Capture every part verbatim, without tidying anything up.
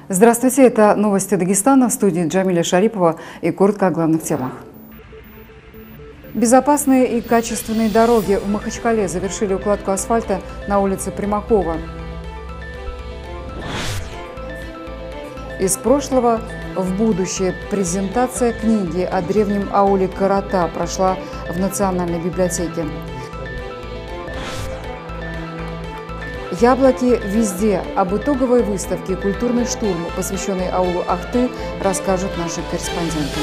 Здравствуйте, это новости Дагестана, в студии Джамиля Шарипова и коротко о главных темах. Безопасные и качественные дороги в Махачкале завершили укладку асфальта на улице Примакова. Из прошлого в будущее. Презентация книги о древнем ауле Карата прошла в Национальной библиотеке. Яблоки везде. Об итоговой выставке «Культурный штурм», посвященной аулу Ахты, расскажут наши корреспонденты.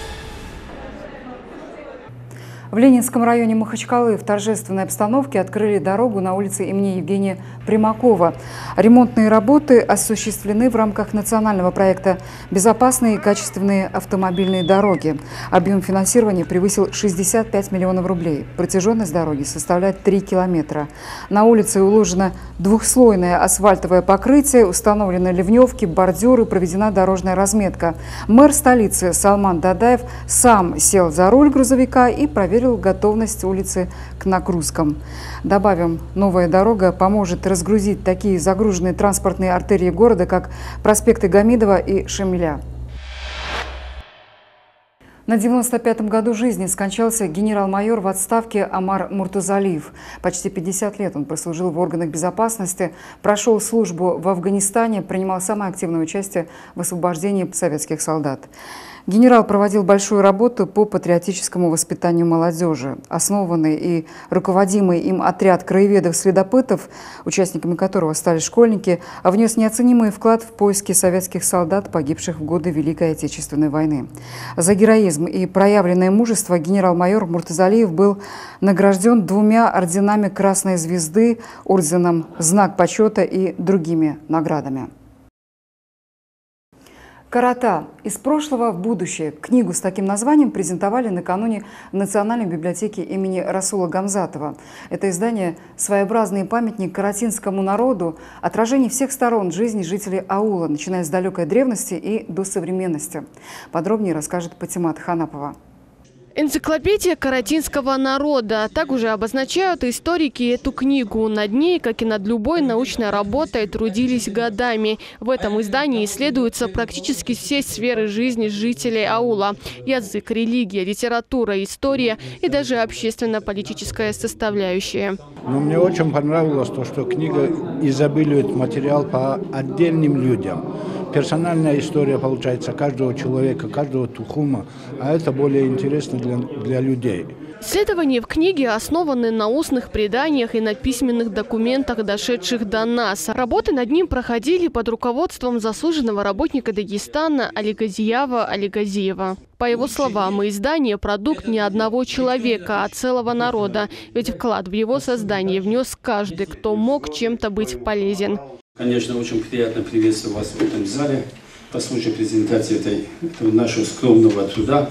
В Ленинском районе Махачкалы в торжественной обстановке открыли дорогу на улице имени Евгения Примакова. Ремонтные работы осуществлены в рамках национального проекта «Безопасные и качественные автомобильные дороги». Объем финансирования превысил шестьдесят пять миллионов рублей. Протяженность дороги составляет три километра. На улице уложено двухслойное асфальтовое покрытие, установлены ливневки, бордюры, проведена дорожная разметка. Мэр столицы Салман Дадаев сам сел за руль грузовика и проверил готовность улицы к нагрузкам. Добавим, новая дорога поможет разгрузить такие загруженные транспортные артерии города, как проспекты Гамидова и Шамиля. На девяносто пятом году жизни скончался генерал-майор в отставке Омар Муртазалиев. Почти пятьдесят лет он прослужил в органах безопасности, прошел службу в Афганистане, принимал самое активное участие в освобождении советских солдат. Генерал проводил большую работу по патриотическому воспитанию молодежи. Основанный и руководимый им отряд краеведов-следопытов, участниками которого стали школьники, внес неоценимый вклад в поиски советских солдат, погибших в годы Великой Отечественной войны. За героизм и проявленное мужество генерал-майор Муртазалиев был награжден двумя орденами Красной Звезды, орденом «Знак почета» и другими наградами. «Карата. Из прошлого в будущее». Книгу с таким названием презентовали накануне в Национальной библиотеке имени Расула Гамзатова. Это издание – своеобразный памятник каратинскому народу, отражение всех сторон жизни жителей аула, начиная с далекой древности и до современности. Подробнее расскажет Патимат Ханапова. Энциклопедия каратинского народа. Так уже обозначают историки эту книгу. Над ней, как и над любой научной работой, трудились годами. В этом издании исследуются практически все сферы жизни жителей аула. Язык, религия, литература, история и даже общественно-политическая составляющая. Но мне очень понравилось то, что книга изобилует материал по отдельным людям. Персональная история получается каждого человека, каждого тухума, а это более интересно для, для людей. Исследования в книге основаны на устных преданиях и на письменных документах, дошедших до нас. Работы над ним проходили под руководством заслуженного работника Дагестана Алигазиява Алигазиева. По его словам, издание – продукт не одного человека, а целого народа. Ведь вклад в его создание внес каждый, кто мог чем-то быть полезен. Конечно, очень приятно приветствовать вас в этом зале по случаю презентации этой, этого нашего скромного труда.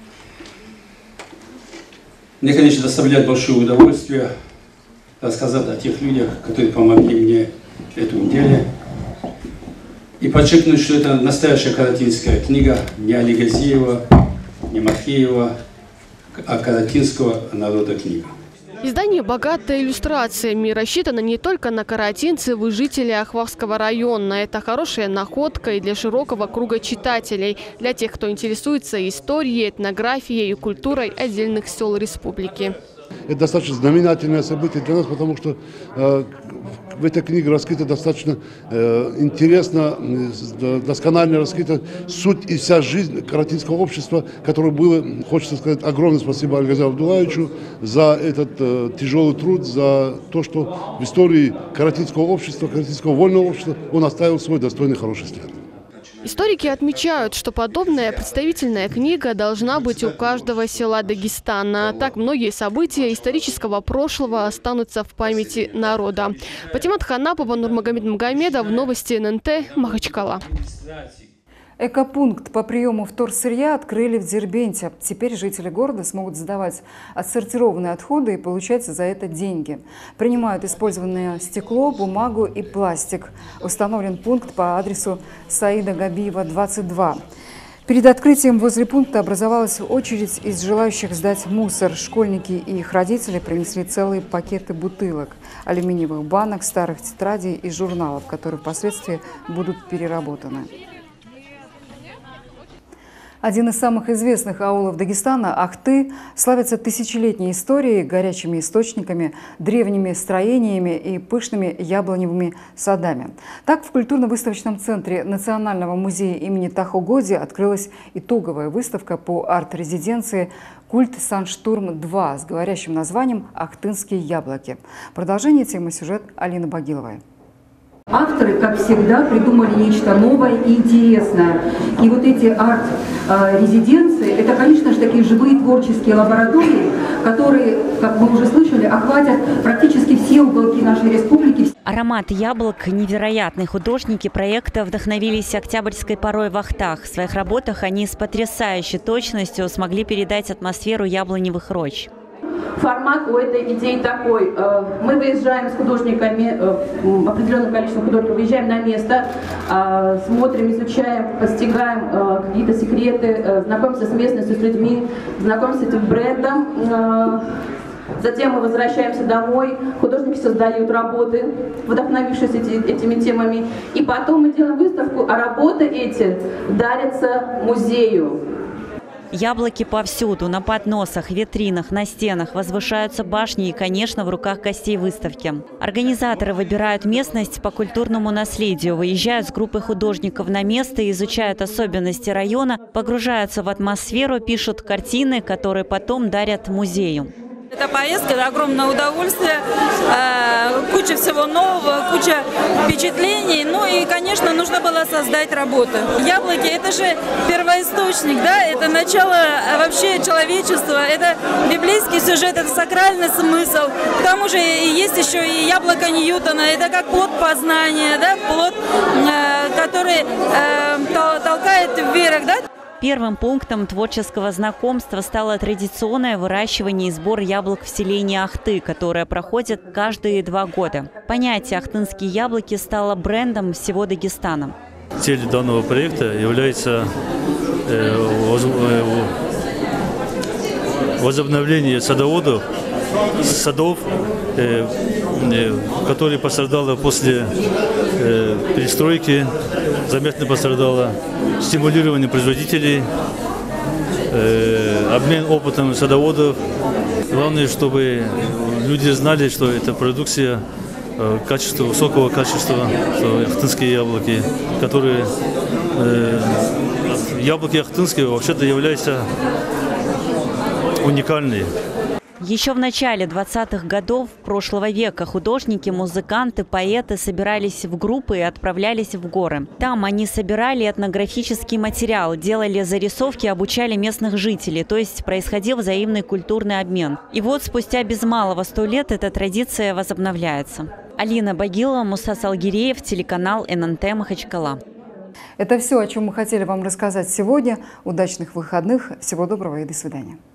Мне, конечно, доставляет большое удовольствие рассказать о тех людях, которые помогли мне в этом деле. И подчеркнуть, что это настоящая каратинская книга, не Алигазиева, не Махеева, а каратинского народа книга. Издание богато иллюстрациями, рассчитано не только на каратинцев и жителей Ахвахского района. Это хорошая находка и для широкого круга читателей, для тех, кто интересуется историей, этнографией и культурой отдельных сел республики. Это достаточно знаменательное событие для нас, потому что э, в этой книге раскрыта достаточно э, интересно, э, досконально раскрыта суть и вся жизнь каратинского общества, которое было, хочется сказать, огромное спасибо Альгазу Абдулаевичу за этот э, тяжелый труд, за то, что в истории каратинского общества, каратинского вольного общества он оставил свой достойный хороший след. Историки отмечают, что подобная представительная книга должна быть у каждого села Дагестана. Так многие события исторического прошлого останутся в памяти народа. Патимат Ханапова, Нурмагомед Магомедов, новости эн эн тэ, Махачкала. Экопункт по приему вторсырья открыли в Дербенте. Теперь жители города смогут сдавать отсортированные отходы и получать за это деньги. Принимают использованное стекло, бумагу и пластик. Установлен пункт по адресу Саида Габиева, двадцать два. Перед открытием возле пункта образовалась очередь из желающих сдать мусор. Школьники и их родители принесли целые пакеты бутылок, алюминиевых банок, старых тетрадей и журналов, которые впоследствии будут переработаны. Один из самых известных аулов Дагестана, Ахты, славится тысячелетней историей, горячими источниками, древними строениями и пышными яблоневыми садами. Так, в культурно-выставочном центре Национального музея имени Тахо-Годи открылась итоговая выставка по арт-резиденции «Культ Санштурм-два» с говорящим названием «Ахтынские яблоки». Продолжение темы сюжет Алины Багиловой. Авторы, как всегда, придумали нечто новое и интересное. И вот эти арт-резиденции, это, конечно же, такие живые творческие лаборатории, которые, как мы уже слышали, охватят практически все уголки нашей республики. Аромат яблок невероятный. Художники проекта вдохновились октябрьской порой в Ахтах. В своих работах они с потрясающей точностью смогли передать атмосферу яблоневых роч. Формат у этой идеи такой. Мы выезжаем с художниками, определенным количеством художников, выезжаем на место, смотрим, изучаем, постигаем какие-то секреты, знакомимся с местностью, с людьми, знакомимся с этим брендом. Затем мы возвращаемся домой, художники создают работы, вдохновившись эти, этими темами. И потом мы делаем выставку, а работы эти дарятся музею. Яблоки повсюду, на подносах, витринах, на стенах, возвышаются башни и, конечно, в руках гостей выставки. Организаторы выбирают местность по культурному наследию, выезжают с группой художников на место, изучают особенности района, погружаются в атмосферу, пишут картины, которые потом дарят музею. Эта поездка – это огромное удовольствие, куча всего нового, куча впечатлений. Ну и, конечно, нужно было создать работу. Яблоки – это же первоисточник, да, это начало вообще человечества, это библейский сюжет, это сакральный смысл. К тому же есть еще и яблоко Ньютона, это как плод познания, да, плод, который толкает вверх, да. Первым пунктом творческого знакомства стало традиционное выращивание и сбор яблок в селении Ахты, которое проходит каждые два года. Понятие «ахтынские яблоки» стало брендом всего Дагестана. Целью данного проекта является э, возобновление садоводов, садов, э, э, которые пострадали после э, перестройки, заметно пострадало, стимулирование производителей, э, обмен опытом садоводов. Главное, чтобы люди знали, что это продукция э, качества, высокого качества, что ахтынские яблоки, которые э, яблоки ахтынские вообще-то являются уникальные. Еще в начале двадцатых годов прошлого века художники, музыканты, поэты собирались в группы и отправлялись в горы. Там они собирали этнографический материал, делали зарисовки, обучали местных жителей, то есть происходил взаимный культурный обмен. И вот спустя без малого сто лет эта традиция возобновляется. Алина Багилова, Муса Салгиреев, телеканал эн эн тэ Махачкала. Это все, о чем мы хотели вам рассказать сегодня. Удачных выходных, всего доброго и до свидания.